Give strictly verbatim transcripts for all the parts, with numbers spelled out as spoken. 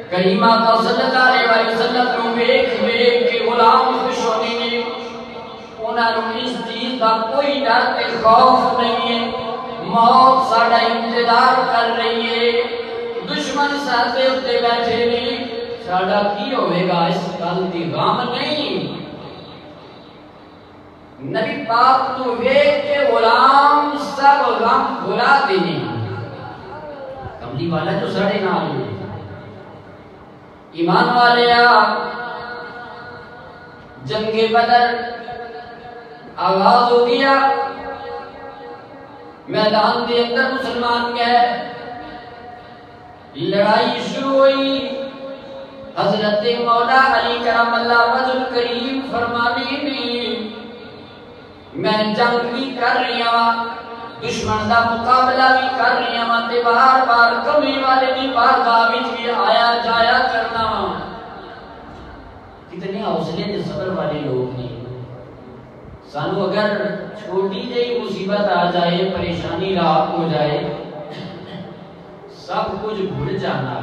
کریم آقا صلی اللہ علیہ وسلم نو ویکھ ویکھ کے غلام خوش ہونے نے، انہاں نو اس چیز دا کوئی ڈر تے خوف نہیں ہے، موت ساڈا انتظار کر رہی ہے، دشمن ساتھے اتے بیٹھے نہیں، ساڈا کی ہوئے گا اس گل دی غم نہیں۔ نبی پاک تو ویکھ کے غلام سب غم بھلا دینے، کملی والا جو ساڑے نال ہے، ایمان والے جنگ بدر آغاز ہو گیا، میدان کے اندر مسلمان گئے، لڑائی شروع ہوئی، حضرت مولا علی کرم اللہ وجہ الکریم فرمانے میں میں جنگ بھی کر رہی ہوں، دشمن دا مقابلہ بھی کر رہی ہوں، تے بار بار کمی والے دی بارگاہ وچ بھی آیا جایا کرنا۔ کتنے حوصلے تے صبر والے لوگ نے، سانو اگر چھوٹی جئی مصیبت آ جائے، پریشانی راحت ہو جائے، سب کچھ بھول جانا،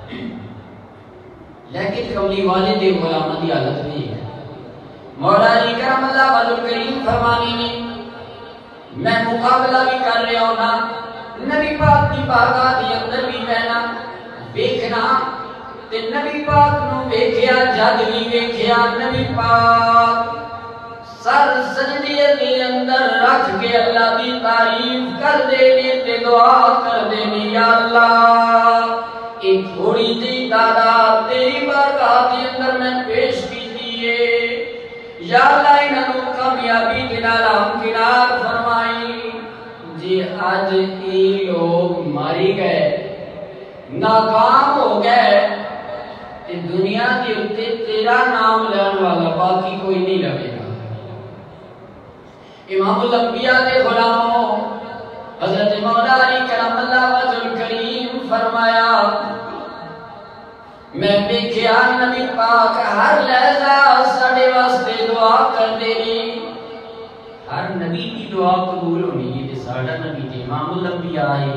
لیکن کملی والے دے غلامہ دی حالت نہیں ہے۔ مولا علی کرم اللہ وجہ الکریم فرمانی نے میں مقابلہ بھی کر رہا ہوں نا، نبی پاک کی بارگاہ دی اندر بھی بہنا ویکھنا، تے نبی پاک نو ویکھیا، جد بھی ویکھیا نبی پاک سر سجدے دے اندر رکھ کے اللہ دی تعریف کر دینے تے دعا کر دینے، یا اللہ ایک تھوڑی جی تعداد تیری بارگاہ دے اندر میں پیش کی دیئے، یا اللہ انہوں کامیابی کنال ہمکنار فرمائی، جی آج ای لوگ ماری گئے، ناکام ہو گئے، تے دنیا کی اتے تیرا نام لین والا باقی کوئی نہیں لگے گا۔ امام الانبیاء دے غلاموں حضرت مولا علی کرم اللہ وجہ الکریم فرمایا میں دیکھیا نبی پاک ہر لحظہ ساڑے واسطے دعا کر دینی، ہر نبی کی دعا قبول ہونی ہے، ساڑا نبی تے امام الانبیاء ہے۔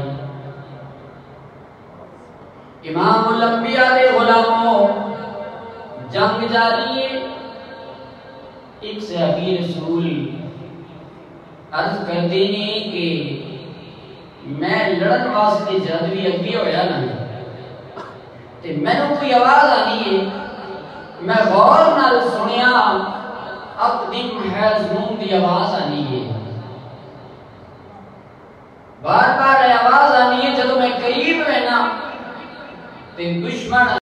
امام الانبیاء دے غلاموں جنگ جاری ہے، ایک صحابی رسول عرض کر دینے کہ میں لڑن واسطے جد بھی اگے ہویا نا، تے میں نے کوئی آواز آنی ہے، میں غور نال سنیا اپنی محضون دی آواز آنی ہے، بار بار آواز آنی ہے، جدو میں قریب رہنا تے دشمن